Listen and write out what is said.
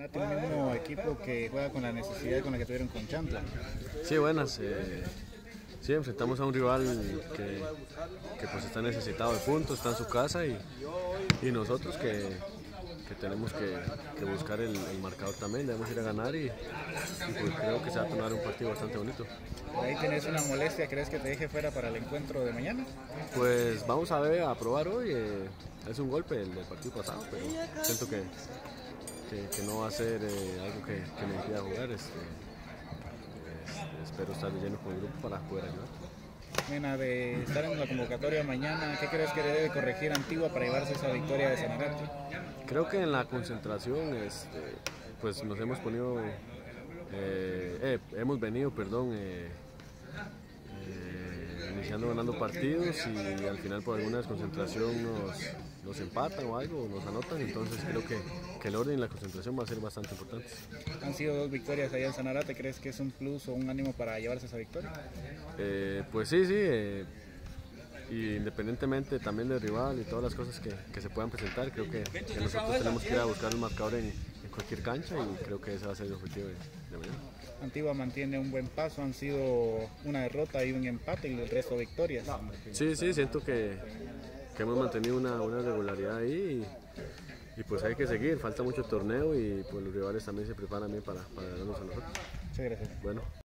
Sanarate, un mismo equipo que juega con la necesidad con la que tuvieron con Chantla. Sí, buenas. Sí, enfrentamos a un rival que pues está necesitado de puntos, está en su casa y nosotros que tenemos que buscar el marcador también, debemos ir a ganar y pues creo que se va a tornar un partido bastante bonito. Ahí tenés una molestia, ¿crees que te deje fuera para el encuentro de mañana? Pues vamos a ver, a probar hoy, es un golpe el del partido pasado, pero siento que no va a ser algo que me impida jugar. Espero estar de lleno con el grupo para poder ayudar. Mena, de estar en la convocatoria mañana, ¿qué crees que debe corregir Antigua para llevarse esa victoria de Sanarate? Creo que en la concentración pues nos hemos ponido, hemos venido, iniciando ganando partidos y al final por alguna desconcentración nos empatan o algo, nos anotan, entonces creo que el orden y la concentración va a ser bastante importante. Han sido 2 victorias allá en Sanarate, ¿crees que es un plus o un ánimo para llevarse esa victoria? Pues sí, y independientemente también del rival y todas las cosas que se puedan presentar, creo que nosotros tenemos que ir a buscar el marcador en cualquier cancha y creo que ese va a ser el objetivo de mañana. Antigua mantiene un buen paso, han sido una derrota y un empate y el resto victorias. Sí, siento que hemos mantenido una regularidad ahí y pues hay que seguir, falta mucho torneo y pues los rivales también se preparan bien para ganarnos a nosotros. Muchas gracias. Bueno.